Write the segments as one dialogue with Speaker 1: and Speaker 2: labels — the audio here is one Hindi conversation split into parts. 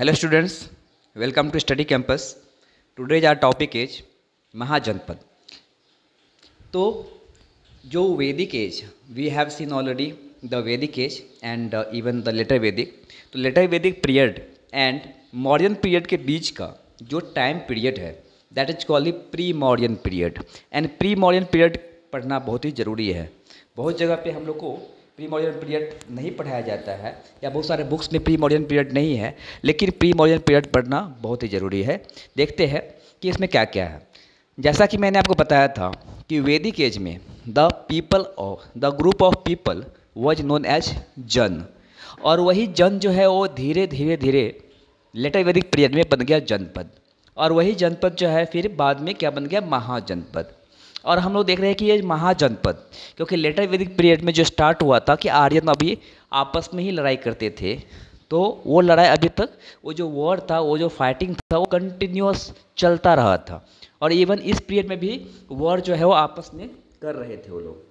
Speaker 1: Hello students, welcome to study campus. Today's our topic is महाजनपद. तो जो Vedic age we have seen already the Vedic age and even the later Vedic. तो लेटर वैदिक पीरियड एंड मॉडर्न पीरियड के बीच का जो टाइम पीरियड है that is called pre modern period. And pre modern period पढ़ना बहुत ही ज़रूरी है. बहुत जगह पे हम लोग को प्री मॉडर्न पीरियड नहीं पढ़ाया जाता है या बहुत सारे बुक्स में प्री मॉडर्न पीरियड नहीं है, लेकिन प्री मॉडर्न पीरियड पढ़ना बहुत ही ज़रूरी है. देखते हैं कि इसमें क्या क्या है. जैसा कि मैंने आपको बताया था कि वैदिक एज में the group of people was known as jana, और वही जन जो है वो धीरे धीरे लेटर वैदिक पीरियड में बन गया जनपद, और वही जनपद जो है फिर बाद में क्या बन गया, महाजनपद. और हम लोग देख रहे हैं कि ये महाजनपद क्योंकि लेटर वैदिक पीरियड में जो स्टार्ट हुआ था कि आर्यन अभी आपस में ही लड़ाई करते थे, तो वो लड़ाई अभी तक वो जो वॉर था, वो जो फाइटिंग था, वो कंटिन्यूअस चलता रहा था. और इवन इस पीरियड में भी वॉर जो है वो आपस में कर रहे थे. वो लोग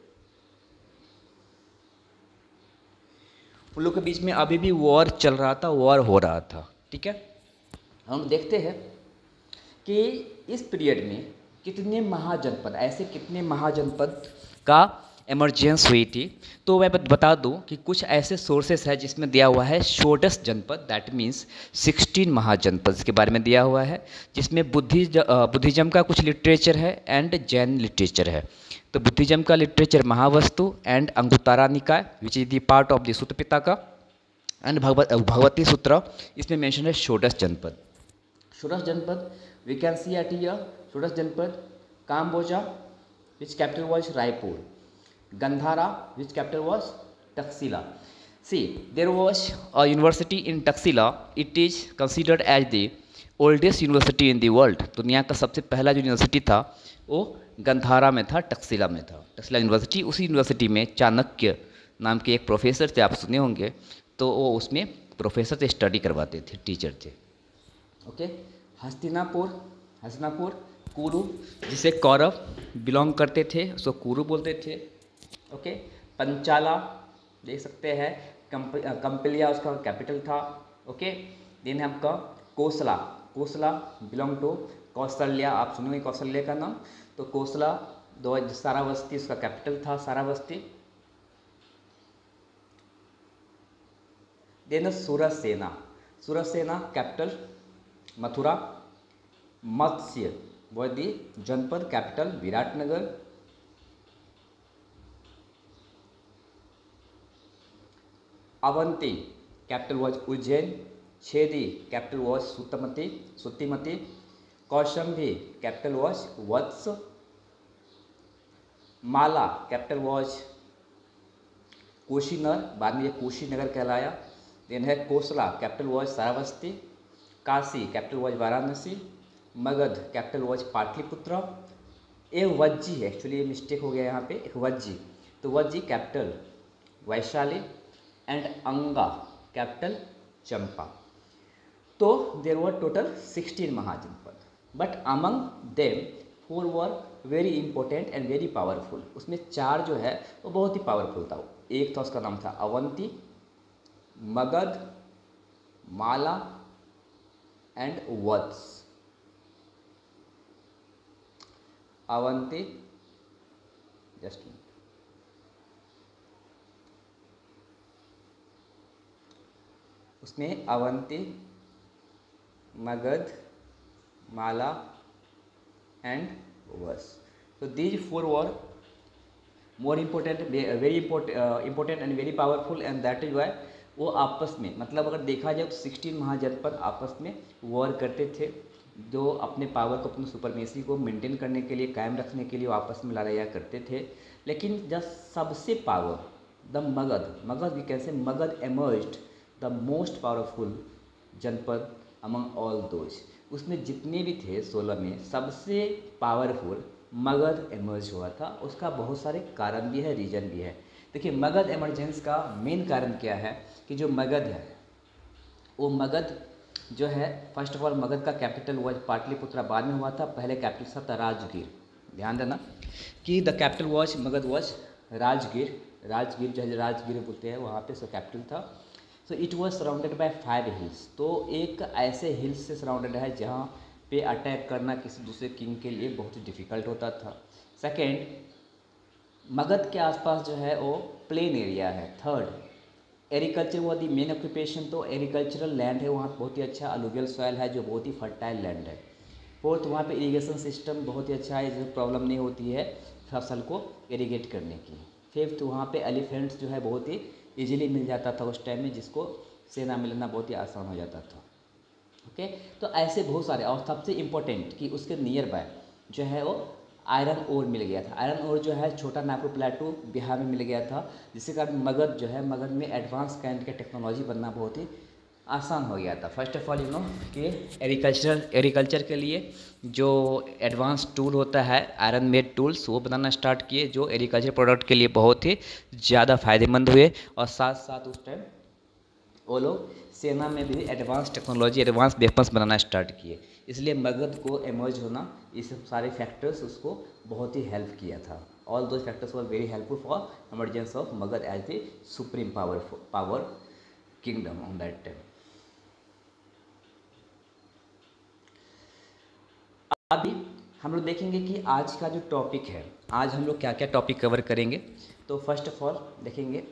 Speaker 1: उन लोग के बीच में अभी भी वॉर चल रहा था, वॉर हो रहा था. ठीक है, हम देखते हैं कि इस पीरियड में कितने महाजनपद, ऐसे कितने महाजनपद का इमरजेंस हुई थी. तो मैं बता दूं कि कुछ ऐसे सोर्सेस है जिसमें दिया हुआ है षोडश जनपद, दैट मीन्स 16 महाजनपद के बारे में दिया हुआ है, जिसमें बुद्धिज्म का कुछ लिटरेचर है एंड जैन लिटरेचर है. तो बुद्धिज्म का literature महावस्तु and Anguttara Nikaya which is the part of the Sutra Pitaka and Bhagwati सूत्र, इसमें मेंशन है षोडश Janapada. Shodasha Janapada we can see at here. Shodasha Janapada Kamboja which capital was Raipur, Gandhara which capital was Taxila. See there was a university in Taxila. It is considered as the oldest university in the world. दुनिया का सबसे पहला जो यूनिवर्सिटी था वो गंधारा में था, तक्षशिला में था, तक्षशिला यूनिवर्सिटी. उसी यूनिवर्सिटी में चाणक्य नाम के एक प्रोफेसर थे, आप सुने होंगे. तो वो उसमें प्रोफेसर से स्टडी करवाते थे, टीचर थे. ओके, हस्तिनापुर कुरु, जिसे कौरव बिलोंग करते थे उसको कुरु बोलते थे. ओके, पंचाला देख सकते हैं, कंपिलिया उसका कैपिटल था. ओके, देन है आपका कोसला बिलोंग टू कौशल्या. आप सुनेंगे कौशल्या का नाम. तो कोसला सारावस्ती उसका कैपिटल था, सारावस्ती. Then Surasena capital Mathura. मत्स्य वदी Janapada capital Viratnagar. Avanti capital was Ujjain. Chedi capital was Suktimati. Kaushambi capital was Vatsa. Malla capital was Kushinagar, बाद में ये कुशीनगर कहलाया. देन है Kosala capital was Shravasti. Kashi capital was Varanasi. Magadha capital was Pataliputra. A Vajji है, एक्चुअली ये मिस्टेक हो गया यहाँ पे, एक वज्जी. तो Vajji capital Vaishali and Anga capital Champa. तो there were total 16 Mahajanapada, but among them 4 were very important and very powerful. उसमें 4 जो है वो बहुत ही पावरफुल था. एक था, उसका नाम था अवंती, मगध, माला एंड वत्स. अवंती, जस्ट उसमें अवंती, मगध, माला एंड वत्स. तो these 4 were more important, very important and very powerful. And that is why वो आपस में, मतलब अगर देखा जाए तो 16 महाजनपद आपस में वॉर करते थे, जो अपने पावर को, अपनी सुपरमेसी को मेंटेन करने के लिए, कायम रखने के लिए वो आपस में लड़ाइयाँ करते थे. लेकिन जब सबसे power the Magadha we can say Magadha emerged the most powerful Janapada among all those. उसमें जितने भी थे 16 में सबसे पावरफुल मगध एमर्ज हुआ था. उसका बहुत सारे कारण भी है, रीजन भी है. देखिए, मगध एमरजेंस का मेन कारण क्या है कि जो मगध है वो मगध जो है, फर्स्ट ऑफ ऑल मगध का कैपिटल वॉज पाटलिपुत्रा, बाद में हुआ था. पहले कैपिटल था राजगीर. ध्यान देना कि the capital was Magadha was Rajgir जो है राजगीर बोलते हैं, वहाँ पे उसका कैपिटल था. So it was surrounded by 5 hills. तो एक ऐसे हिल्स से सराउंडेड है जहाँ पे अटैक करना किसी दूसरे किंग के लिए बहुत ही डिफ़िकल्ट होता था। सेकेंड, मगध के आसपास जो है वो प्लेन एरिया है। थर्ड, एग्रीकल्चर वो दी मेन ऑक्यूपेशन, तो एग्रीकल्चरल लैंड है वहाँ, बहुत ही अच्छा अलुवियल सॉइल है जो बहुत ही फर्टाइल लैंड है। फोर्थ, वहाँ पे इरिगेशन सिस्टम बहुत ही अच्छा है, जो प्रॉब्लम नहीं होती है फसल को इरिगेट करने की। फिफ्थ, वहाँ पे एलिफेंट्स जो है बहुत ही इजीली मिल जाता था उस टाइम में, जिसको सेना मिलना बहुत ही आसान हो जाता था। ओके, तो ऐसे बहुत सारे, और सबसे इम्पोर्टेंट कि उसके नियर बाय जो है वो आयरन ओर मिल गया था। आयरन ओर जो है छोटा नागपुर प्लेटू बिहार में मिल गया था, जिसके कारण मगध जो है, मगध में एडवांस काइंड का टेक्नोलॉजी बनना बहुत ही आसान हो गया था। फर्स्ट ऑफ ऑल कि एग्रीकल्चर के लिए जो एडवांस टूल होता है आयरन मेड टूल्स, वो बनाना स्टार्ट किए, जो एग्रीकल्चर प्रोडक्ट के लिए बहुत ही ज़्यादा फायदेमंद हुए। और साथ साथ उस टाइम वो लोग सेना में भी एडवांस टेक्नोलॉजी, एडवांस वेपन्स बनाना स्टार्ट किए। इसलिए मगध को एमर्ज होना, ये सब सारे फैक्टर्स उसको बहुत ही हेल्प किया था। All those factors were very helpful for emergence of Magadh as the supreme power kingdom on that time. अभी हम लोग देखेंगे कि आज का जो टॉपिक है, आज हम लोग क्या क्या टॉपिक कवर करेंगे। तो फर्स्ट ऑफ ऑल देखेंगे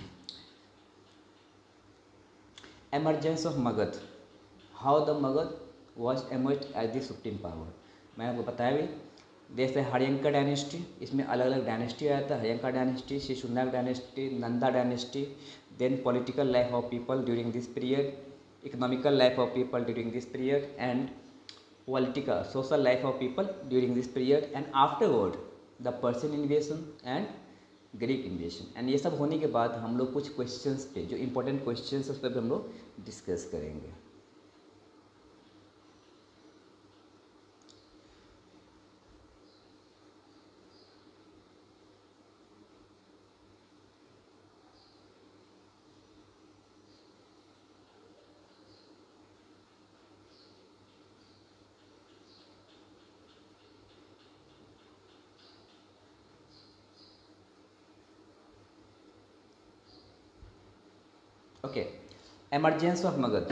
Speaker 1: emergence of Magadh, how the Magadh was emerge as the supreme power. मैंने आपको बताया भी, जैसे हरियंका डायनेस्टी, इसमें अलग अलग डायनेस्टी आया था। Haryanka dynasty, Shishunaga dynasty, Nanda dynasty, then political life of people during this period, economical life of people during this period, and political social life of people during this period, and afterward the Persian invasion and Greek invasion। And ये सब होने के बाद हम लोग कुछ क्वेश्चंस पे, जो इम्पोर्टेंट क्वेश्चंस उस पर हम लोग डिस्कस करेंगे। Okay, emergence of Magadh.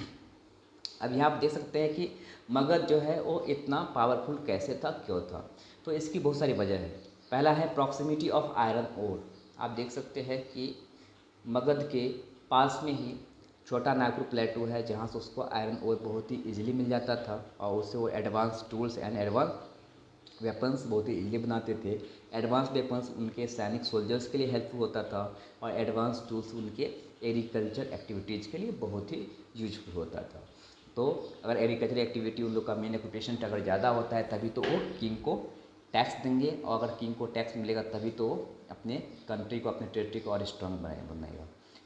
Speaker 1: अब यहाँ आप देख सकते हैं कि मगध जो है वो इतना पावरफुल कैसे था, क्यों था। तो इसकी बहुत सारी वजह है। पहला है प्रॉक्सिमिटी ऑफ आयरन ओर। आप देख सकते हैं कि मगध के पास में ही छोटा नागपुर प्लेटू है, जहाँ से उसको आयरन ओर बहुत ही इजीली मिल जाता था, और उससे वो advance tools and advance weapons बहुत ही इजीली बनाते थे। एडवांस वेपन्स उनके सैनिक सोल्जर्स के लिए हेल्पफुल होता था, और एडवांस टूल्स उनके एग्रीकल्चर एक्टिविटीज़ के लिए बहुत ही यूजफुल होता था। तो अगर एग्रीकल्चर एक्टिविटी उन लोग का मेन ऑक्यूपेशन अगर ज़्यादा होता है, तभी तो वो किंग को टैक्स देंगे, और अगर किंग को टैक्स मिलेगा तभी तो वो अपने कंट्री को, अपने टेरिटरी को और स्ट्रॉन्ग बनाएगा।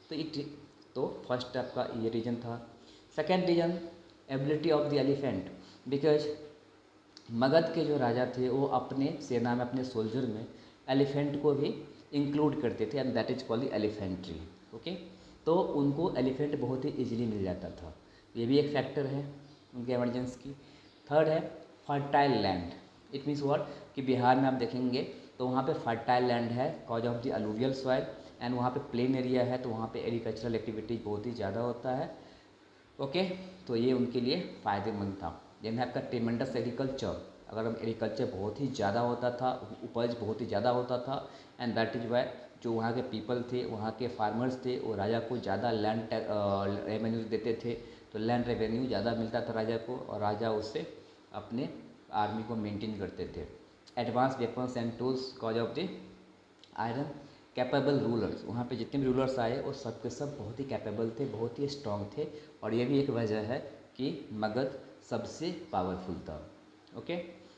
Speaker 1: तो फर्स्ट आपका ये रीजन था। Second reason, ability of the elephant, because Magadh के जो राजा थे वो अपने सेना में, अपने सोल्जर में एलिफेंट को भी इंक्लूड करते थे, and that is called the elephantry. Okay, तो उनको एलिफेंट बहुत ही इजीली मिल जाता था, ये भी एक फैक्टर है उनके एमरजेंस की। थर्ड है fertile land. It means what कि बिहार में आप देखेंगे तो वहाँ पे फर्टाइल लैंड है, cause of the alluvial soil, and वहाँ पे प्लेन एरिया है, तो वहाँ पे एग्रीकल्चरल एक्टिविटी बहुत ही ज़्यादा होता है। ओके, तो ये उनके लिए फ़ायदेमंद था। देन आपका ट्रेमेंडस एग्रीकल्चर, अगर हम एग्रीकल्चर बहुत ही ज़्यादा होता था, उपज बहुत ही ज़्यादा होता था, एंड दैट इज़ वाई जो वहाँ के पीपल थे, वहाँ के फार्मर्स थे, वो राजा को ज़्यादा लैंड रेवेन्यू देते थे। तो लैंड रेवेन्यू ज़्यादा मिलता था राजा को, और राजा उससे अपने आर्मी को मेंटेन करते थे। Advance weapons and tools, cause of the iron. Capable rulers, वहाँ पे जितने भी रूलर्स आए वो सब के सब बहुत ही कैपेबल थे, बहुत ही स्ट्रॉन्ग थे, और ये भी एक वजह है कि मगध सबसे पावरफुल था। ओके,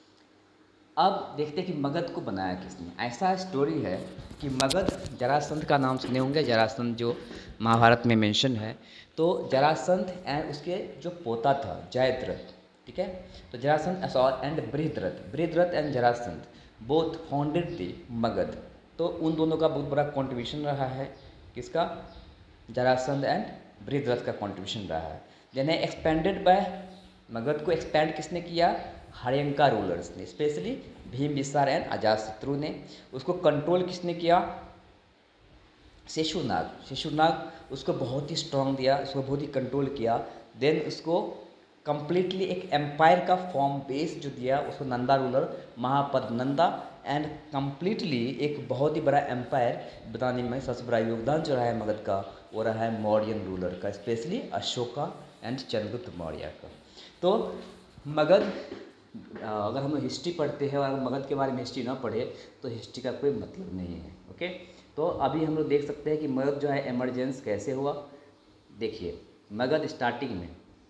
Speaker 1: अब देखते हैं कि मगध को बनाया किसने। ऐसा स्टोरी है कि मगध, जरासंध का नाम सुने होंगे, जरासंध जो महाभारत में मेंशन है। तो जरासंध एंड उसके जो पोता था जयद्रथ, ठीक है, तो Jarasandha and Brihadratha and Jarasandha both founded the Magadh. तो उन दोनों का बहुत बड़ा कंट्रीब्यूशन रहा है, किसका, जरासंध एंड बृहद्रथ का कंट्रीब्यूशन रहा है। जिन्हें एक्सपेंडेड बाय, मगध को एक्सपेंड किसने किया, हरियंका रूलर्स ने, specially Bimbisara and Ajatashatru ने। उसको कंट्रोल किसने किया, शिशुनाग उसको बहुत ही स्ट्रांग दिया, उसको बहुत ही कंट्रोल किया। देन उसको कम्प्लीटली एक एम्पायर का फॉर्म बेस जो दिया उसको Nanda ruler Mahapadma Nanda, and completely एक बहुत ही बड़ा एम्पायर बनाने में सबसे बड़ा योगदान जो रहा है मगध का, वो रहा है मौर्यन रूलर का, स्पेशली अशोका एंड चंद्रगुप्त मौर्य का। तो मगध, अगर हम हिस्ट्री पढ़ते हैं और अगर मगध के बारे में हिस्ट्री ना पढ़े तो हिस्ट्री का कोई मतलब नहीं है। ओके, तो अभी हम लोग देख सकते हैं कि मगध जो है एमरजेंस कैसे हुआ। देखिए, मगध स्टार्टिंग में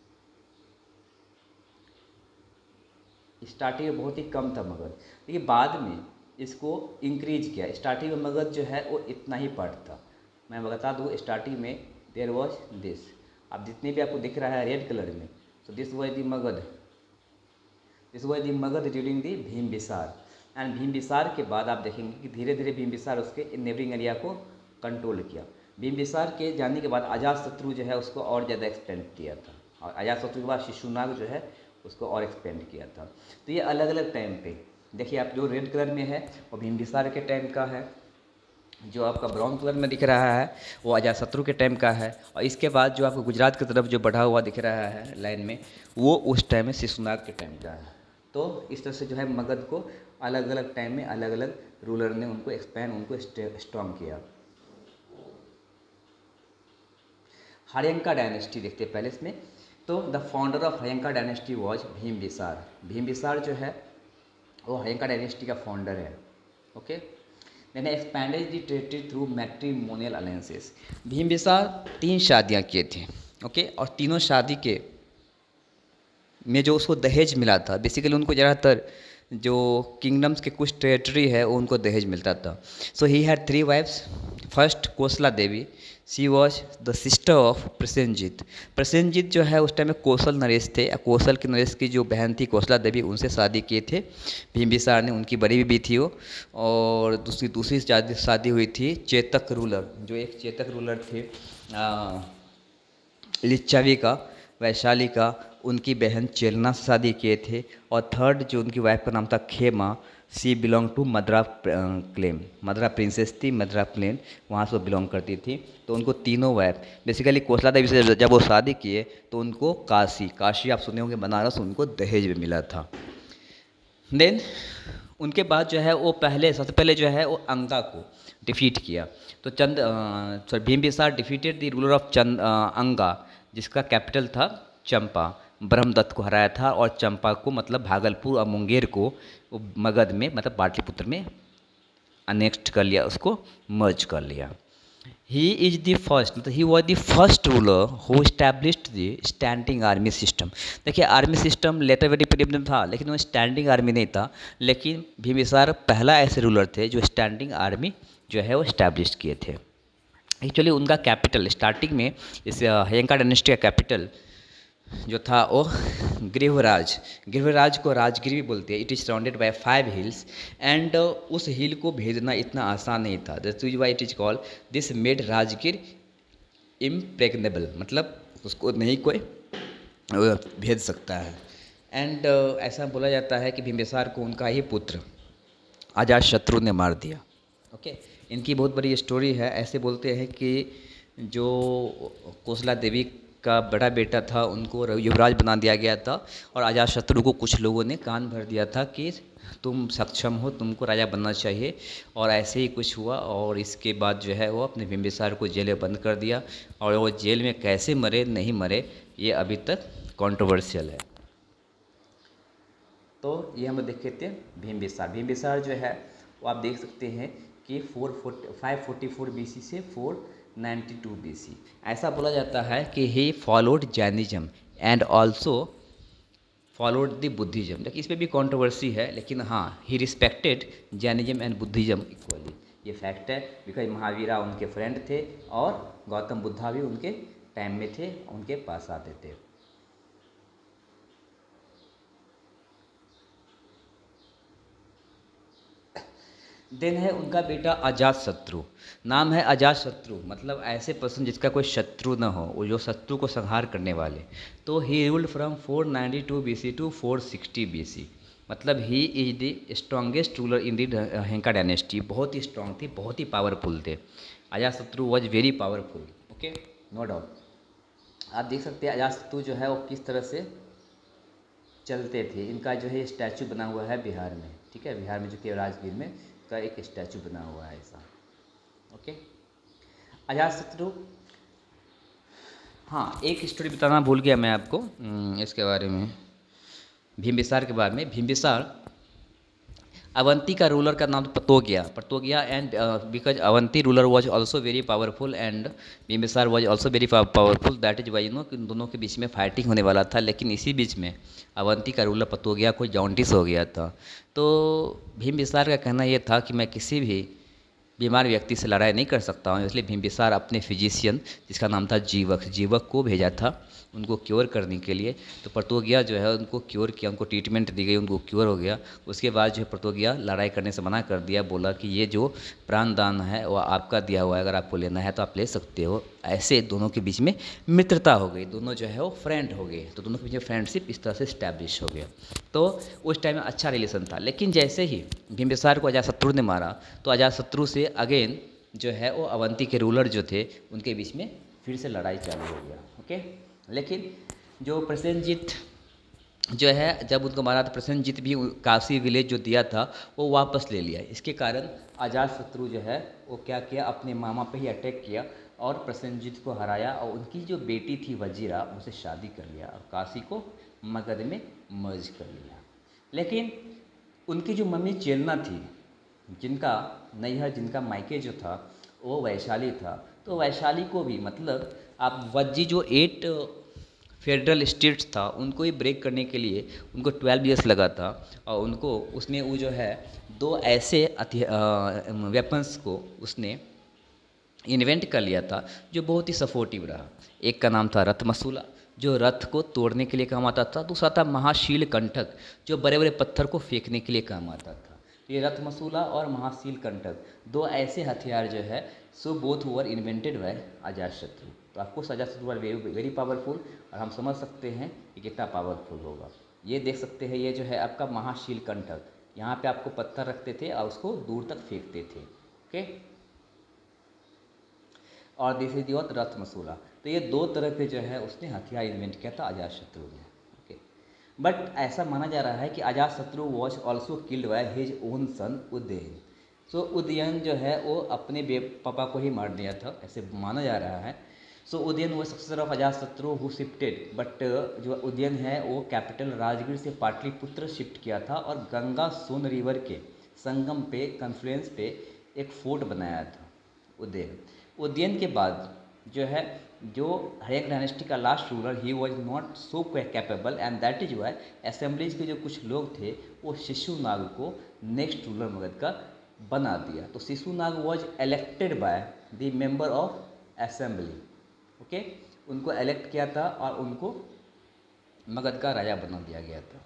Speaker 1: बहुत ही कम था मगध, लेकिन बाद में इसको इंक्रीज किया। स्टार्टिंग में मगध जो है वो इतना ही पार्ट था। मैं बता दूँ, स्टार्टिंग में देयर वॉज दिस, अब जितने भी आपको दिख रहा है रेड कलर में, so this was the Magad. This was the Magad during the Bimbisara. And Bimbisara के बाद आप देखेंगे कि धीरे धीरे भीमबिसार उसके नेबरिंग एरिया को कंट्रोल किया। भीमबिसार के जाने के बाद अजातशत्रु जो है उसको और ज़्यादा एक्सपेंड किया था, और अजातशत्रु के बाद शिशुनाग जो है उसको और एक्सपेंड किया था। तो ये अलग अलग टाइम पे देखिए, आप जो रेड कलर में है वो भीमबिसार के टाइम का है, जो आपका ब्राउन कलर में दिख रहा है वो अजातशत्रु के टाइम का है, और इसके बाद जो आपको गुजरात की तरफ जो बढ़ा हुआ दिख रहा है लाइन में, वो उस टाइम में शिशुनाग के टाइम का है। तो इस तरह से जो है मगध को अलग अलग टाइम में अलग अलग रूलर ने उनको एक्सपैंड, उनको स्ट्रॉन्ग किया। हर्यंका डायनेस्टी देखते हैं पहले इसमें। तो the founder of Haryanka dynasty was Bimbisara. Bimbisara जो है वो हर्यंका डायनेस्टी का फाउंडर है। ओके, मैंने expanded the territory through matrimonial alliances. Bimbisara 3 शादियाँ किए थे। ओके, और तीनों शादी के में जो उसको दहेज मिला था, बेसिकली उनको ज़्यादातर जो किंगडम्स के कुछ टेरिटरी है वो उनको दहेज मिलता था। So he had 3 wifes. First Kosala Devi, she was the sister of Prasenjit. Prasenjit जो है उस टाइम में कौशल नरेश थे, कौशल के नरेश की जो बहन थी कौशला देवी, उनसे शादी किए थे भीमबिसार ने, उनकी बड़ी बीबी थी वो। और दूसरी शादी हुई थी चेतक रूलर, जो एक चेतक रूलर थे लिच्छवी का, वैशाली का, उनकी बहन चेलना से शादी किए थे। और थर्ड जो उनकी वाइफ का नाम था Khema, she belong to Madra clan, Madra princess थी, मद्रा प्लेन, वहाँ से वो बिलोंग करती थी। तो उनको तीनों वाइफ बेसिकली कोसला देवी से जब वो शादी किए तो उनको काशी आप सुने होंगे बनारस, उनको दहेज में मिला था। देन उनके बाद जो है वो सबसे पहले जो है वो अंगा को डिफीट किया। तो Bimbisara defeated the ruler of Anga, जिसका कैपिटल था चंपा। ब्रह्मदत्त को हराया था, और चंपा को मतलब भागलपुर और मुंगेर को वो मगध में मतलब पाटलिपुत्र में अनेक्स्ट कर लिया, उसको मर्ज कर लिया। ही इज द फर्स्ट, मतलब he was the first ruler who established the standing army system. देखिए, army system later very period में था, लेकिन वो स्टैंडिंग आर्मी नहीं था। लेकिन भीमबिसार पहला ऐसे रूलर थे जो स्टैंडिंग आर्मी जो है वो इस्टेब्लिश किए थे। एक्चुअली उनका कैपिटल स्टार्टिंग में इस हयंका डायनेस्टी का कैपिटल जो था वो गिरिवराज को राजगिरी बोलते हैं। It is surrounded by 5 hills, and उस हिल को भेजना इतना आसान नहीं था। That's why it is called this made Rajgir impregnable, मतलब उसको नहीं कोई भेज सकता है। एंड ऐसा बोला जाता है कि भीमबिसार को उनका ही पुत्र अजातशत्रु ने मार दिया। ओके, इनकी बहुत बड़ी स्टोरी है। ऐसे बोलते हैं कि जो कोसला देवी का बड़ा बेटा था उनको युवराज बना दिया गया था, और अजातशत्रु को कुछ लोगों ने कान भर दिया था कि तुम सक्षम हो, तुमको राजा बनना चाहिए, और ऐसे ही कुछ हुआ। और इसके बाद जो है वो अपने भीमबिसार को जेल में बंद कर दिया, और वो जेल में कैसे मरे नहीं मरे ये अभी तक कंट्रोवर्शियल है। तो ये हम देख लेते हैं भीमबिसार जो है वो आप देख सकते हैं कि 544 BC से 492 BC। ऐसा बोला जाता है कि he followed Jainism and also followed the Buddhism. लेकिन इस पर भी कंट्रोवर्सी है, लेकिन हाँ, he respected Jainism and Buddhism equally, ये फैक्ट है। बिकॉज महावीरा उनके फ्रेंड थे, और गौतम बुद्धा भी उनके टाइम में थे, उनके पास आते थे। देन है उनका बेटा अजातशत्रु। नाम है अजातशत्रु, मतलब ऐसे पर्सन जिसका कोई शत्रु न हो, वो जो शत्रु को संहार करने वाले। तो he ruled from 492 BC to 460 BC, मतलब he is the strongest ruler in the Haryanka dynasty. बहुत ही स्ट्रॉन्ग थे, बहुत ही पावरफुल थे। Ajatashatru was very powerful. Okay, no doubt. आप देख सकते हैं अजातशत्रु जो है वो किस तरह से चलते थे। इनका जो है स्टैचू बना हुआ है बिहार में, ठीक है, बिहार में जो कि राजगीर में का एक स्टैचू बना हुआ है ऐसा। ओके, अजातशत्रु। हाँ, एक स्टोरी बताना भूल गया मैं आपको इसके बारे में, भीमबिसार के बारे में। भीमबिसार, अवंती का रूलर का नाम पतोगिया and because Avanti ruler was also very powerful and Bimbisara was also very powerful, that is why you know कि उन दोनों के बीच में फाइटिंग होने वाला था। लेकिन इसी बीच में अवंती का रूलर पतोगिया को जॉन्डिस हो गया था। तो भीमबिसार का कहना यह था कि मैं किसी भी बीमार व्यक्ति से लड़ाई नहीं कर सकता हूँ, इसलिए भीमबिसार अपने फिजिशियन जिसका नाम था जीवक को भेजा था उनको क्योर करने के लिए। तो पतोगिया जो है उनको क्योर किया, उनको ट्रीटमेंट दी गई, उनको क्योर हो गया। उसके बाद जो है पतोगिया लड़ाई करने से मना कर दिया, बोला कि ये जो प्राण दान है वो आपका दिया हुआ है, अगर आपको लेना है तो आप ले सकते हो। ऐसे दोनों के बीच में मित्रता हो गई, दोनों जो है वो फ्रेंड हो गए। तो दोनों के बीच में फ्रेंडशिप इस तरह से इस्टेब्लिश हो गया। तो उस टाइम में अच्छा रिलेशन था। लेकिन जैसे ही भीमबिसार को अजातशत्रु ने मारा तो अजातशत्रु से अगेन जो है वो अवंती के रूलर जो थे उनके बीच में फिर से लड़ाई चालू हो गया। ओके, लेकिन जो प्रसेनजीत जो है जब उनको मारा तो प्रसेनजीत भी काशी विलेज जो दिया था वो वापस ले लिया। इसके कारण अजातशत्रु जो है वो क्या किया, अपने मामा पे ही अटैक किया और प्रसेनजीत को हराया और उनकी जो बेटी थी वजीरा उनसे शादी कर लिया और काशी को मगध में मर्ज कर लिया। लेकिन उनकी जो मम्मी चेलना थी, जिनका नैहर जिनका मायके जो था वो वैशाली था, तो वैशाली को भी मतलब आप वज्जी जो 8 फेडरल स्टेट्स था उनको ही ब्रेक करने के लिए उनको 12 ईयर्स लगा था। और उनको उसने वो जो है 2 ऐसे वेपन्स को उसने इन्वेंट कर लिया था जो बहुत ही सपोर्टिव रहा। एक का नाम था रथमसूला जो रथ को तोड़ने के लिए काम आता था, दूसरा था महाशील कंटक जो बड़े बड़े पत्थर को फेंकने के लिए काम आता था। ये रथमसूला और महाशील कंटक 2 ऐसे हथियार जो है so both were invented by Ajatashatru. तो आपको अजातशत्रु वर वेरी पावरफुल और हम समझ सकते हैं कि कितना पावरफुल होगा। ये देख सकते हैं, ये जो है आपका महाशील कंटक, यहाँ पे आपको पत्थर रखते थे और उसको दूर तक फेंकते थे। ओके, और दिस इज योर रथमसूला। तो ये 2 तरह के जो है उसने हथियार इन्वेंट किया था अजातशत्रु ने। ओके, बट ऐसा माना जा रहा है कि Ajatashatru was also killed by his own son Udayan. So Udayan जो है वो अपने पापा को ही मार दिया था, ऐसे माना जा रहा है। सो उदयन वो successor of Ajatashatru who shifted, but जो उदयन है वो कैपिटल राजगीर से पाटलिपुत्र शिफ्ट किया था और गंगा सोन रिवर के संगम पे कन्फ्लुएंस पे एक फोर्ट बनाया था उदयन। उदयन के बाद जो है जो हरेक डायनेस्टी का last ruler he was not so capable and that is why assemblies के जो कुछ लोग थे वो शिशुनाग को नेक्स्ट रूलर मगध का बना दिया। तो Shishunaga was elected by the member of assembly. Okay, उनको इलेक्ट किया था और उनको मगध का राजा बना दिया गया था।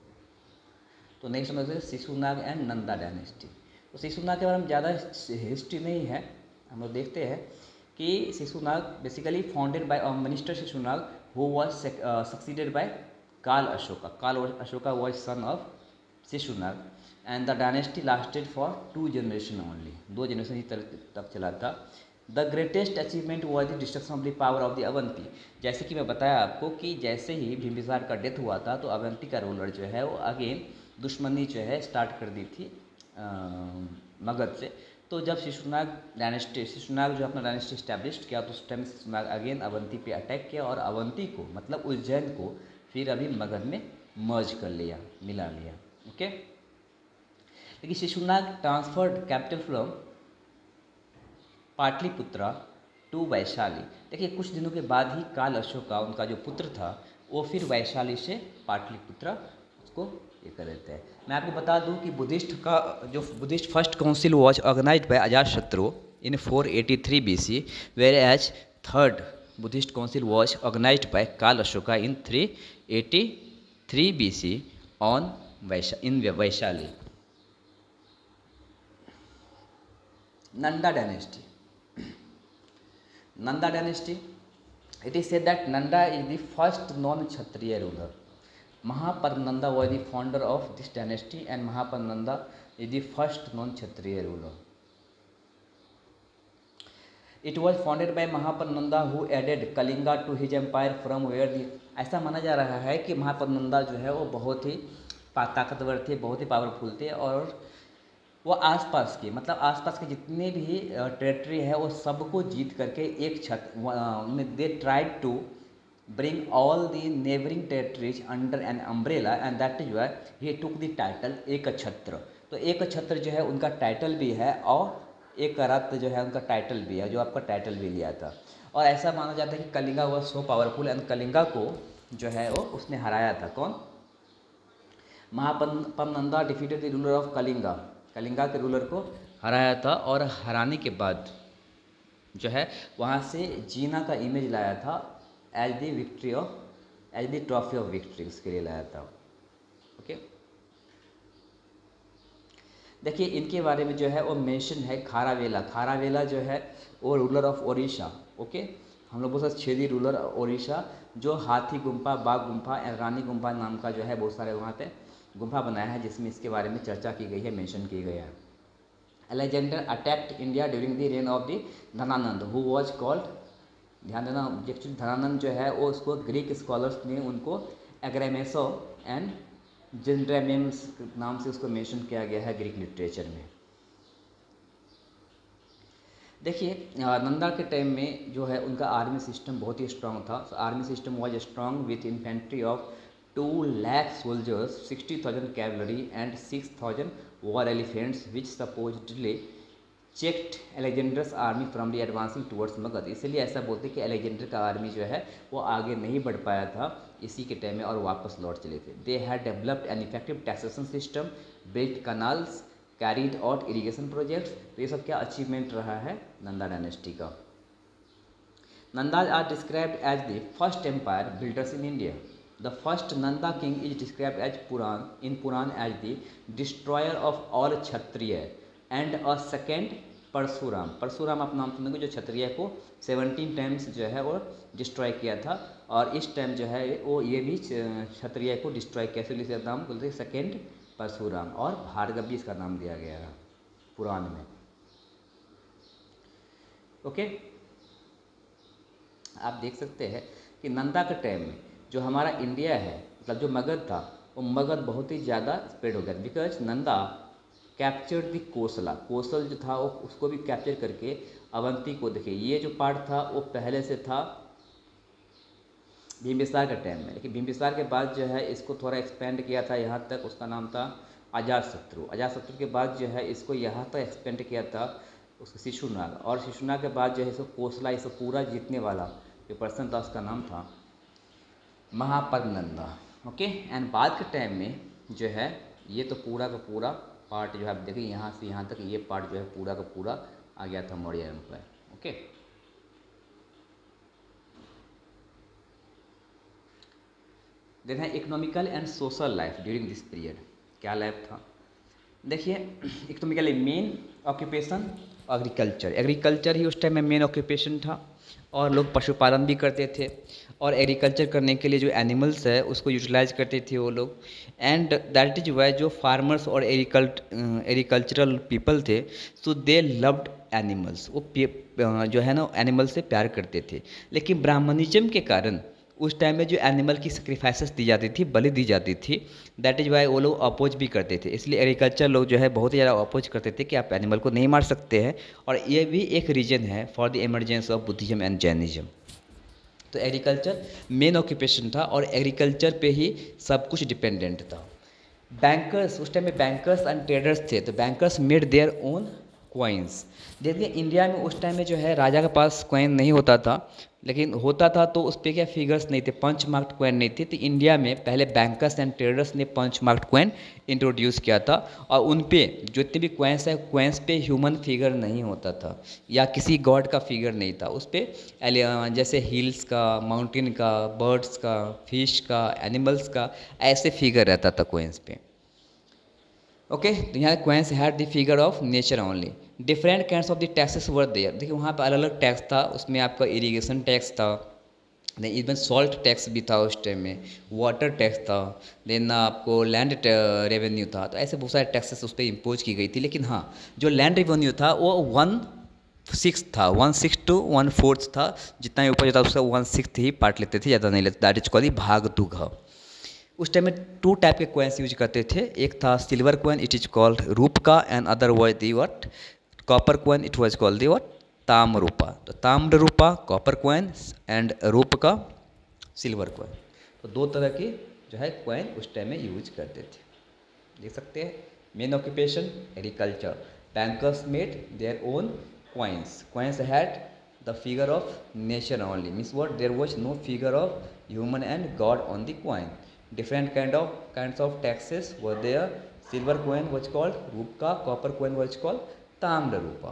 Speaker 1: तो नेक्स्ट समझते शिशुनाग एंड नंदा डायनेस्टी। तो शिशुनाग के बारे में ज़्यादा हिस्ट्री नहीं है, हम लोग देखते हैं कि Shishunaga basically founded by minister Shishunaga who was succeeded by Kala Ashoka. Kala Ashoka was son of Shishunaga and the dynasty lasted for 2 generation only. 2 generation ही तक चला था। The greatest achievement was the destruction of the power of the Avanti. जैसे कि मैं बताया आपको कि जैसे ही भीमबिसार का डेथ हुआ था तो अवंती का रूलर जो है वो अगेन दुश्मनी जो है स्टार्ट कर दी थी मगध से। तो जब शिशुनाग जो अपना डायनेस्टी स्टैब्लिश किया तो उस टाइम शिशुनाग अगेन अवंती पे अटैक किया और अवंती को मतलब उज्जैन को फिर अभी मगध में मर्ज कर लिया, मिला लिया। ओके, लेकिन Shishunaga transferred capital from Pataliputra to Vaishali. देखिए कुछ दिनों के बाद ही काल अशोका उनका जो पुत्र था वो फिर वैशाली से पाटलिपुत्रा उसको ये कर देते हैं। मैं आपको बता दूं कि Buddhist first council was organized by Ajatashatru in 483 BC, whereas third Buddhist council was organized by Kala Ashoka in 383 BC in Vaishali. Nanda dynasty. Nanda dynasty, it is said that Nanda is the first non-Kshatriya ruler. Mahapadnanda was the founder of this dynasty and Mahapadnanda is the first non-Kshatriya ruler. It was founded by Mahapadmananda who added Kalinga to his empire from where the. ऐसा माना जा रहा है कि महापद्मनंदा जो है वो बहुत ही ताकतवर थे, बहुत ही पावरफुल थे, और वो आसपास के मतलब आसपास के जितने भी टेरिटरी है वो सबको जीत करके एक छत they tried to bring all the neighbouring territories under an umbrella and that is why he took the title Ekchhatra. तो एकछत्र जो है उनका टाइटल भी है और एक रत्न जो है उनका टाइटल भी है, जो आपका टाइटल भी लिया था। और ऐसा माना जाता है कि Kalinga was so powerful and Kalinga को जो है वो उसने हराया था। कौन? Mahapadmananda defeated the ruler of Kalinga, Kalinga के रूलर को हराया था। और हराने के बाद जो है वहाँ से जीना का इमेज लाया था as the victory of as the trophy of victory, उसके लिए लाया था। ओके, देखिए इनके बारे में जो है वो मेंशन है खारावेला। खारावेला जो है वो रूलर ऑफ ओडिशा। ओके, हम लोग बहुत सारे 6 रूलर ओडिशा जो हाथी गुम्फा, बाघ गुम्फा, रानी गुम्फा नाम का जो है बहुत सारे वहाँ पे गुम्फा बनाया है, जिसमें इसके बारे में चर्चा की गई है, मेंशन की गई है। Alexander attacked India during the reign of the Dhanananda who was called, ध्यान देना एक्चुअली धनानंद जो है वो उसको ग्रीक स्कॉलर्स ने उनको एग्रामेसो एंड जेंड्रेमेम्स नाम से उसको मेंशन किया गया है ग्रीक लिटरेचर में। देखिए नंदा के टाइम में जो है उनका आर्मी सिस्टम बहुत ही स्ट्रांग था। Army system was strong with infantry of 2 lakh soldiers, 60,000 cavalry and 6,000 war elephants which supposedly checked Alexander's army from the advancing towards Magadh. इसलिए ऐसा बोलते हैं कि अलेक्जेंडर का आर्मी जो है वो आगे नहीं बढ़ पाया था इसी के टाइम में और वापस लौट चले थे। They had developed an effective taxation system, built canals, carried out irrigation projects. तो ये सब क्या अचीवमेंट रहा है नंदा डायनेस्टी का। Nandas are described as the first empire builders in India. The first Nanda king is described as Puran as the destroyer of all Kshatriya and a second Parashuram. Parashuram आप नाम सुनेंगे जो क्षत्रिय को 17 टाइम्स जो है वो डिस्ट्रॉय किया था, और इस टाइम जो है वो ये भी क्षत्रिय को डिस्ट्रॉय किया, इसलिए इसका नाम बोलते हैं सेकेंड परशुराम। और भार्गव भी इसका नाम दिया गया है पुराण में। ओके, आप देख सकते हैं कि नंदा के टाइम में जो हमारा इंडिया है मतलब जो मगध था वो मगध बहुत ही ज़्यादा स्प्रेड हो गया, because Nanda captured the Kosala. Kosala जो था वो उसको भी कैप्चर करके अवंती को, देखिए ये जो पार्ट था वो पहले से था बिम्बिसार के टाइम में, लेकिन बिम्बिसार के बाद जो है इसको थोड़ा एक्सपेंड किया था यहाँ तक, उसका नाम था अजातशत्रु। अजातशत्रु के बाद जो है इसको यहाँ तक एक्सपेंड किया था उसको शिशुनाग, और शिशुनाग के बाद जो है इसको कोसला, इसको पूरा जीतने वाला जो पर्सन था उसका नाम था महापद्मनंदा। ओके, एंड बाद के टाइम में जो है ये तो पूरा का पूरा पार्ट जो है आप देखिए यहाँ से यहाँ तक ये पार्ट जो है पूरा का पूरा आ गया था मौर्य एम्पायर। ओके, देन है economical and social life during this period. क्या लाइफ था देखिए, economically main occupation agriculture. Agriculture ही उस टाइम में मेन ऑक्यूपेशन था, और लोग पशुपालन भी करते थे, और एग्रीकल्चर करने के लिए जो एनिमल्स है उसको यूटिलाइज करते थे वो लोग। एंड दैट इज वाई जो फार्मर्स और एग्रीकल्चरल पीपल थे सो दे लव्ड एनिमल्स, वो जो है ना एनिमल से प्यार करते थे। लेकिन ब्राह्मणिज्म के कारण उस टाइम में जो एनिमल की सेक्रीफाइसेस दी जाती थी, बलि दी जाती थी, दैट इज वाई वो लोग अपोज भी करते थे। इसलिए एग्रीकल्चर लोग जो है बहुत ही ज़्यादा अपोज करते थे कि आप एनिमल को नहीं मार सकते हैं, और ये भी एक रीज़न है for the emergence of Buddhism and Jainism. तो एग्रीकल्चर मेन ऑक्यूपेशन था, और एग्रीकल्चर पे ही सब कुछ डिपेंडेंट था। बैंकर्स, उस टाइम में बैंकर्स एंड ट्रेडर्स थे, तो bankers made their own coins. देखिए इंडिया में उस टाइम में जो है राजा के पास कॉइन नहीं होता था, लेकिन होता था तो उस पर क्या फिगर्स नहीं थे, पंच मार्क्ड कॉइन नहीं थे। तो इंडिया में पहले बैंकर्स एंड ट्रेडर्स ने पंच मार्क्ड कॉइन इंट्रोड्यूस किया था, और उन पे जितने भी कॉइन्स है कॉइन्स पे ह्यूमन फिगर नहीं होता था या किसी गॉड का फिगर नहीं था। उस पर जैसे हिल्स का, माउंटेन का, बर्ड्स का, फिश का, एनिमल्स का ऐसे फिगर रहता था कॉइन्स पे। ओके, तो यहाँ coins had the figure of nature only. Different kinds of the taxes were there. देखिए वहाँ पर अलग अलग टैक्स था, उसमें आपका इरिगेशन टैक्स था, देन इवन सॉल्ट टैक्स भी था उस टाइम में, वाटर टैक्स था, देन आपको लैंड रेवेन्यू था। तो ऐसे बहुत सारे टैक्सेस उस पर इम्पोज की गई थी। लेकिन हाँ, जो लैंड रेवेन्यू था वो 1 सिक्स था, 1/6 to 1/4 था, जितना ही ऊपर जाता उसका 1/6 ही पार्ट लेते थे, ज़्यादा नहीं लेते। दैट इज कॉल्ड भाग दू घ। उस टाइम में टू टाइप के कॉइन्स यूज करते थे। एक था silver coin, it is called Rupaka, and other was the what copper coin, it was called the what Tamra Rupa. तो ताम्र रूपा कॉपर कॉइन एंड रूप का सिल्वर कॉइन। तो दो तरह की जो है कॉइन उस टाइम में यूज करते थे। देख सकते हैं main occupation agriculture. Bankers made their own coins. Coins had the figure of nature only, means what there was no figure of human and god on the coin. Different kinds of taxes were there. Silver coin was called rupka, copper coin was called tamra rupa.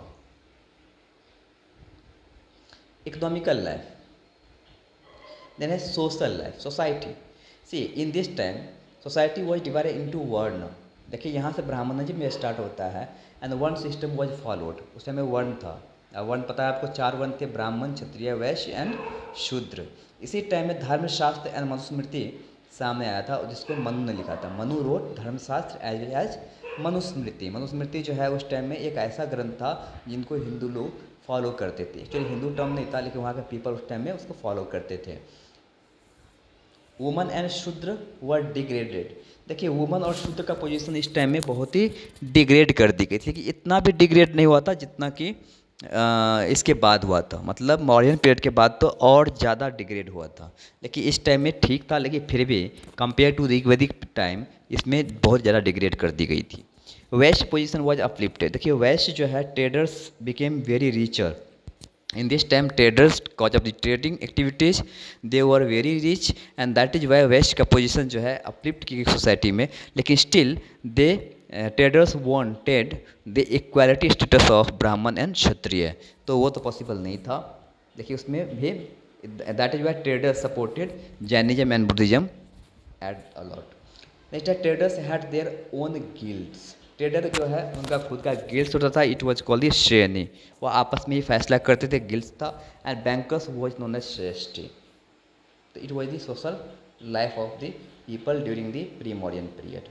Speaker 1: Economical life, then has social life, society. See, in this time society was divided into वर्ण। देखिए यहाँ से ब्राह्मणिज्म में स्टार्ट होता है and varna system was followed. उस टाइम में वर्ण था, वर्ण पता है आपको, 4 वर्ण थे, ब्राह्मण, क्षत्रिय, वैश्य एंड शूद्र। इसी टाइम में धर्मशास्त्र एंड मनुस्मृति सामने आया था, जिसको मनु ने लिखा था। Manu wrote Dharmashastra as well as Manusmriti. Manusmriti जो है उस टाइम में एक ऐसा ग्रंथ था जिनको हिंदू लोग फॉलो करते थे। एक्चुअली हिंदू टर्म नहीं था, लेकिन वहाँ के पीपल उस टाइम में उसको फॉलो करते थे। वुमन एंड शूद्र वर डिग्रेडेड। देखिए वुमन और शूद्र का पोजीशन इस टाइम में बहुत ही डिग्रेड कर दी गई थी, कि इतना भी डिग्रेड नहीं हुआ था जितना कि इसके बाद हुआ था। मतलब मौर्यन पीरियड के बाद तो और ज़्यादा डिग्रेड हुआ था, लेकिन इस टाइम में ठीक था, लेकिन फिर भी कंपेयर टू ऋग्वैदिक टाइम इसमें बहुत ज़्यादा डिग्रेड कर दी गई थी। वैश्य पोजीशन वाज अपलिफ्टेड। देखिए वैश्य जो है traders became very richer in this time। traders cause of the trading activities they were very rich and that is why west का पोजीशन जो है अपलिफ्ट की गई सोसाइटी में। लेकिन still they traders wanted the equality status of Brahmin and Kshatriya, तो वो तो पॉसिबल नहीं था। देखिए उसमें भी that is why traders supported Jainism and Buddhism at a lot. Next है traders had their own guilds. Trader जो है उनका खुद का गिल्ड्स होता था, इट वाज कॉल्ड द श्रेणी। वो आपस में ही फैसला करते थे, गिल्ड्स था। And bankers was known as shreshthi. तो it was the social life of the people during the pre modern period.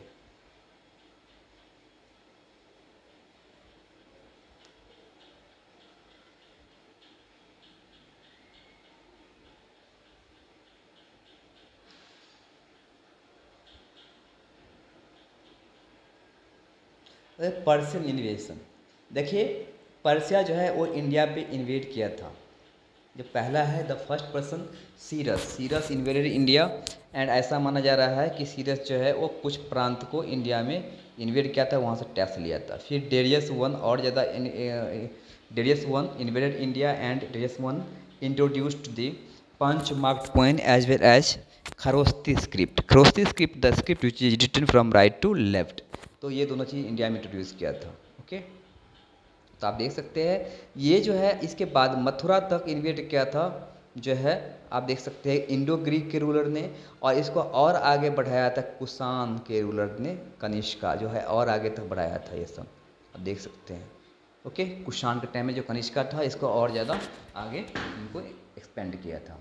Speaker 1: Persian invasion. देखिए पर्सिया जो है वो इंडिया पे इन्वेड किया था। जो पहला है the first person Cyrus invaded India, and ऐसा माना जा रहा है कि सीरस जो है वो कुछ प्रांत को इंडिया में इन्वेड किया था, वहाँ से टैक्स लिया था। फिर डेरियस वन और ज़्यादा Darius one invaded India and Darius one introduced the punch marked coin as well as Kharosthi script. Kharosthi script the script which is written from right to left. तो ये दोनों चीज़ इंडिया में इंट्रोड्यूस किया था। ओके, तो आप देख सकते हैं ये जो है इसके बाद मथुरा तक इन्वेट किया था, जो है आप देख सकते हैं इंडो ग्रीक के रूलर ने, और इसको और आगे बढ़ाया था कुषाण के रूलर ने, कनिष्का जो है और आगे तक बढ़ाया था ये सब, आप देख सकते हैं। ओके, कुषाण के टाइम में जो कनिष्का था इसको और ज़्यादा आगे इनको एक्सपेंड किया था।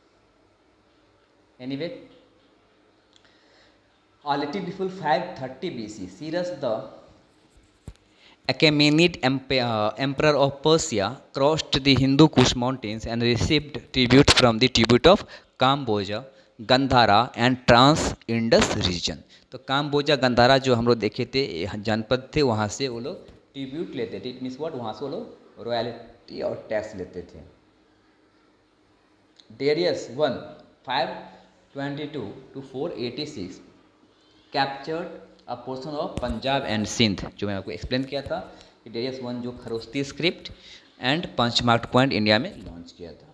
Speaker 1: Anyway a little before 530 BC, Cyrus the Achaemenid emperor of Persia crossed the Hindu Kush mountains and received tribute from the tribute of Cambodia, Gandhara and Trans-Indus region। तो काम्बोजा गंधारा जो हम लोग देखे थे जनपद थे, वहाँ से वो लोग ट्रिब्यूट लेते थे। इट मीन्स व्हाट, वहाँ से वो लोग रॉयल्टी और टैक्स लेते थे। Darius 1 522 to 486 captured a portion of Punjab and Sindh, जो मैं आपको एक्सप्लेन किया था कि डेरियस वन जो Kharosthi script and punch marked coin India में लॉन्च किया था।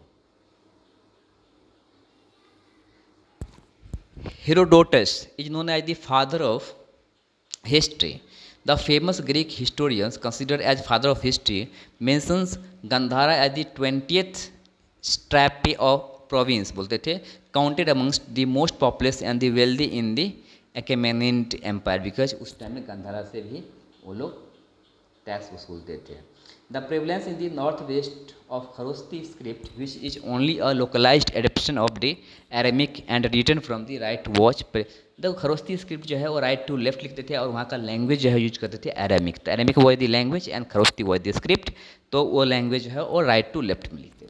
Speaker 1: Herodotus is known as the father of history. The famous Greek historians considered as father of history mentions Gandhara as the 20th satrapy of province, बोलते थे, counted amongst the most populous and the wealthy in the Achaemenid empire, because उस टाइम में गंधारा से भी वो लोग टैक्स वसूलते थे। The prevalence in the north west of Kharosthi script which is only a localised adaption of the Aramaic and written from the right watch. The Kharosthi script जो है वो राइट टू लेफ्ट लिखते थे और वहाँ का लैंग्वेज जो है यूज करते थे एरेमिक। तो Aramaic was the language and Kharosthi was the script, तो वो लैंग्वेज जो है वो राइट टू लेफ्ट में लिखते थे।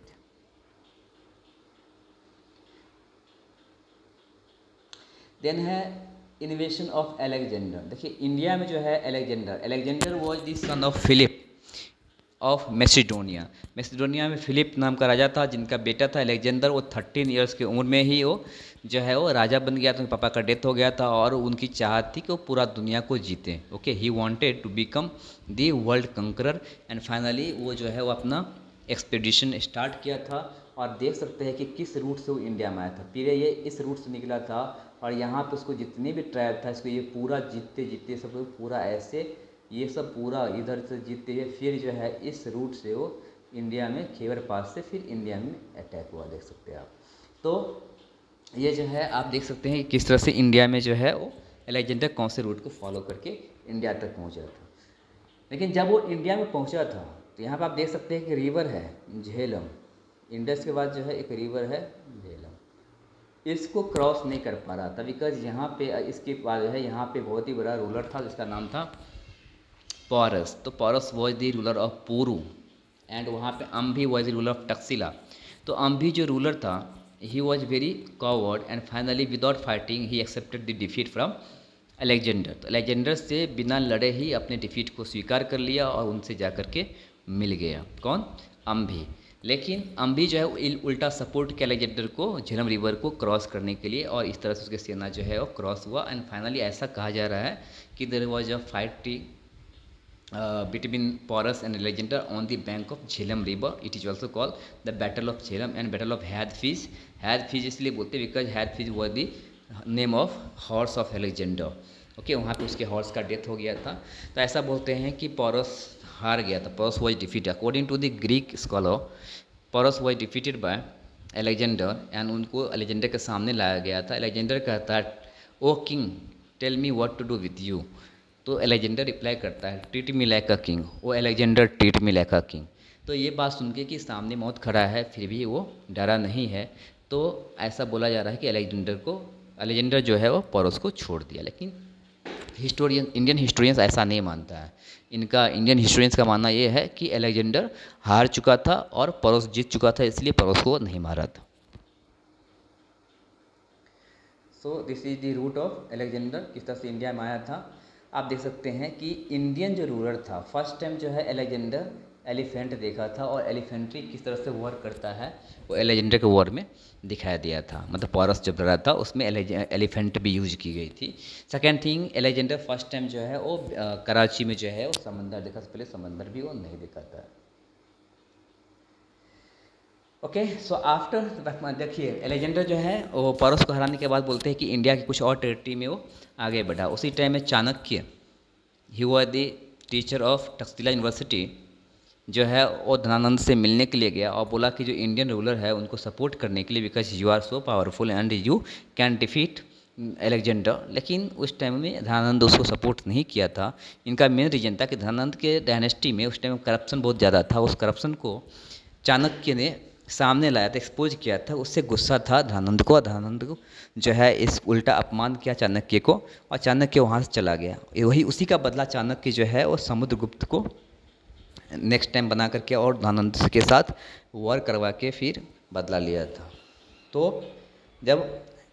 Speaker 1: देन है इन्वेशन ऑफ अलेक्जेंडर। देखिए इंडिया में जो है Alexander was the son of Philip of Macedonia. Macedonia में फिलिप नाम का राजा था जिनका बेटा था अलेक्जेंडर। वो 13 ईयर्स की उम्र में ही वो जो है वो राजा बन गया था। उनके पापा का डेथ हो गया था और उनकी चाहत थी कि वो पूरा दुनिया को जीते। Okay, he wanted to become the world conqueror and finally वो जो है वो अपना एक्सपेडिशन स्टार्ट किया था। और देख सकते हैं कि किस रूट से वो इंडिया में आया था। फिर ये इस रूट से निकला था और यहाँ पे उसको जितने भी ट्राइब था इसको ये पूरा जीतते जीतते सब पूरा ऐसे ये सब पूरा इधर से जीतते हुए फिर जो है इस रूट से वो इंडिया में खैबर पास से फिर इंडिया में अटैक हुआ। देख सकते हैं आप। तो ये जो है आप देख सकते हैं किस तरह से इंडिया में जो है वो अलेक्जेंडर कौन से रूट को फॉलो करके इंडिया तक पहुँचा था। लेकिन जब वो इंडिया में पहुँचा था तो यहाँ पर आप देख सकते हैं कि रिवर है झेलम। इंडस के बाद जो है एक रिवर है झेलम, इसको क्रॉस नहीं कर पा रहा था बिकॉज यहाँ पे इसके बाद है यहाँ पे बहुत ही बड़ा रूलर था जिसका नाम था पॉरस। तो Porus was the ruler of Puru and वहाँ पे Ambhi was the ruler of Taxila. तो अम्भी जो रूलर था he was very coward and finally without fighting he accepted the defeat from Alexander. तो अलेक्जेंडर से बिना लड़े ही अपने डिफीट को स्वीकार कर लिया और उनसे जा कर के मिल गया। कौन? अम्भी। लेकिन अम्भी जो है उल्टा सपोर्ट किया अलेक्जेंडर को झेलम रिवर को क्रॉस करने के लिए और इस तरह से उसके सेना जो है वो क्रॉस हुआ। एंड फाइनली ऐसा कहा जा रहा है कि there was a fight between Porus and Alexander on the bank of Jhelum river. It is also called the Battle of Jhelum and Battle of Hadfish. Hadfish इसलिए बोलते हैं because Hadfish was the name of horse of Alexander. Okay, वहाँ पे उसके हॉर्स का डेथ हो गया था। तो ऐसा बोलते हैं कि पोरस हार गया था। Porus was defeated according to the Greek scholar. Porus was defeated by Alexander and उनको अलेक्जेंडर के सामने लाया गया था। अलेक्जेंडर कहता है O king tell me what to do with you. तो अलेक्जेंडर रिप्लाई करता है treat me like a king. वो Alexander treat me like a king. तो ये बात सुन के कि सामने मौत खड़ा है फिर भी वो डरा नहीं है, तो ऐसा बोला जा रहा है कि अलेक्जेंडर जो है वो पोरस को छोड़ दिया। लेकिन इंडियन हिस्टोरियंस ऐसा नहीं मानता है। इंडियन हिस्टोरियंस का मानना ये है कि अलेक्जेंडर हार चुका था और पोरस जीत चुका था, इसलिए पोरस को नहीं मारा था। So this is the route of Alexander, किस तरह से इंडिया में आया था। आप देख सकते हैं कि इंडियन जो रूलर था फर्स्ट टाइम जो है अलेक्जेंडर एलिफेंट देखा था और एलिफेंट्री किस तरह से वॉर करता है वो अलेक्जेंडर के वॉर में दिखाया दिया था। मतलब पोरस जब लड़ा था उसमें एलिफेंट भी यूज की गई थी। Second thing Alexander first time जो है वो कराची में जो है वो समंदर देखा, पहले समंदर भी वो नहीं देखा था। ओके, सो आफ्टर देखिए अलेक्जेंडर जो है वो पोरस को हराने के बाद बोलते हैं कि इंडिया की कुछ और टेरिटरी में वो आगे बढ़ा। उसी टाइम में Chanakya he was the teacher of Takshashila university जो है वो धनानंद से मिलने के लिए गया और बोला कि जो इंडियन रूलर है उनको सपोर्ट करने के लिए because you are so powerful and you can defeat Alexander. लेकिन उस टाइम में धनानंद उसको सपोर्ट नहीं किया था। इनका मेन रीजन था कि धनानंद के डायनेस्टी में उस टाइम करप्शन बहुत ज़्यादा था। उस करप्शन को चाणक्य ने सामने लाया था, एक्सपोज किया था। उससे गुस्सा था धनानंद को। धनानंद को जो है इस उल्टा अपमान किया चाणक्य को और चाणक्य वहाँ से चला गया। वही उसी का बदला चाणक्य जो है वो समुद्रगुप्त को नेक्स्ट टाइम बना करके और धनानंद के साथ वॉर करवा के फिर बदला लिया था। तो जब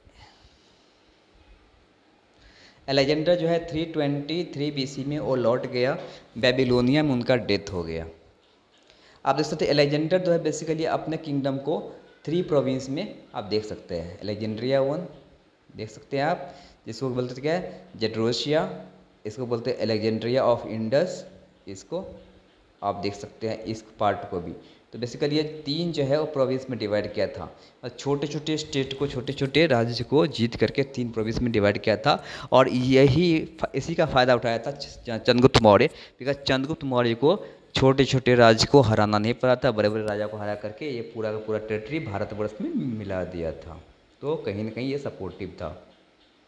Speaker 1: अलेक्जेंडर जो है 323 BC में वो लौट गया, बेबीलोनिया में उनका डेथ हो गया। आप देख सकते हैं अलेक्जेंडर जो है बेसिकली अपने किंगडम को 3 प्रोविंस में आप देख सकते हैं। अलेक्जेंड्रिया वन देख सकते हैं आप, जिसको बोलते हैं क्या है जेड्रोसिया, इसको बोलते हैं अलेक्जेंड्रिया ऑफ इंडस, इसको आप देख सकते हैं इस पार्ट को भी। तो बेसिकली ये 3 जो है वो प्रोविंस में डिवाइड किया था और छोटे छोटे स्टेट को छोटे छोटे राज्य को जीत करके 3 प्रोविंस में डिवाइड किया था। और इसी का फ़ायदा उठाया था चंद्रगुप्त मौर्य, बिकॉज चंद्रगुप्त मौर्य को छोटे छोटे राज्य को हराना नहीं पड़ा था, बड़े बड़े राजा को हरा करके ये पूरा का पूरा टेरिटरी भारतवर्ष में मिला दिया था। तो कहीं ना कहीं ये सपोर्टिव था।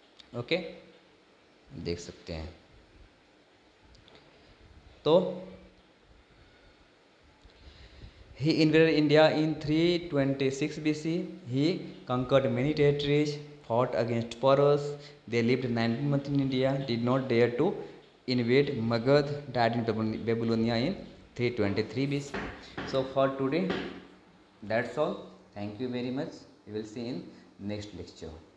Speaker 1: ओके, देख सकते हैं। तो He invaded India in 326 BC. He conquered many territories, fought against Porus. They lived 19 months in India, did not dare to invade Magad, died in Babylonia in 323 BC. So for today, that's all. Thank you very much. We will see in next lecture.